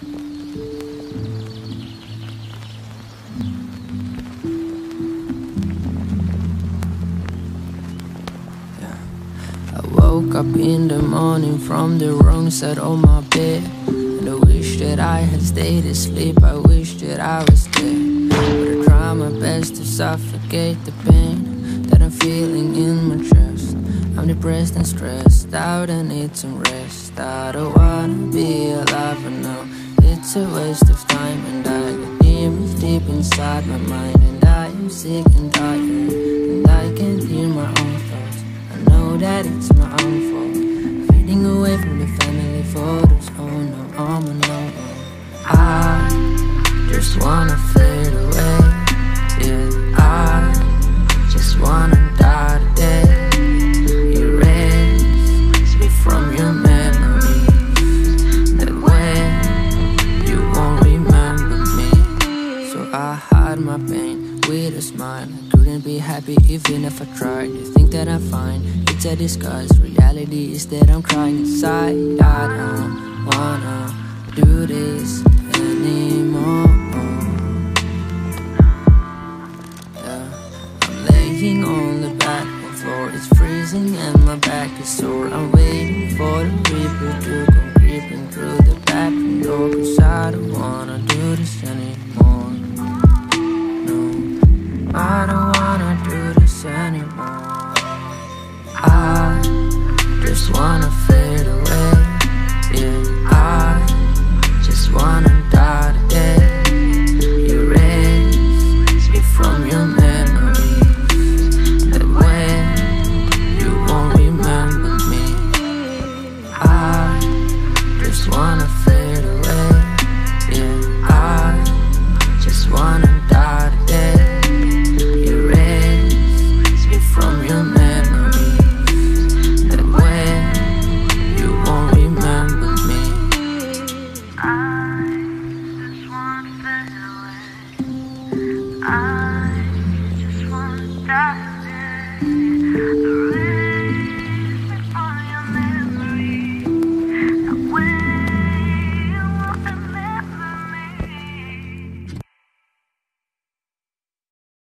I woke up in the morning from the wrong side of my bed, and I wish that I had stayed asleep, I wish that I was dead. But I try my best to suffocate the pain that I'm feeling in my chest. I'm depressed and stressed out, I need some rest. I don't wanna be alive now, it's a waste of time. And I got demons deep inside my mind, and I am sick and tired, and I can't hear my own thoughts. I know that it's my own fault, fading away from the family photos. Oh no, I'm alone. I just wanna fade away, yeah. I just wanna die today. Erase me from your memories, that way you won't remember me. So I hide my pain with a smile, I couldn't be happy even if I tried. You think that I'm fine, it's a disguise. Reality is that I'm crying inside. I don't wanna do this anymore. Yeah. I'm laying on the bathroom floor, it's freezing and my back is sore. I'm waiting for the reaper to come creeping through the bathroom door, 'cause I don't wanna do this anymore. No, I don't wanna do this anymore. I just wanna fade away, yeah. I just wanna die today. Erase me from your memories, that way you won't remember me. I just wanna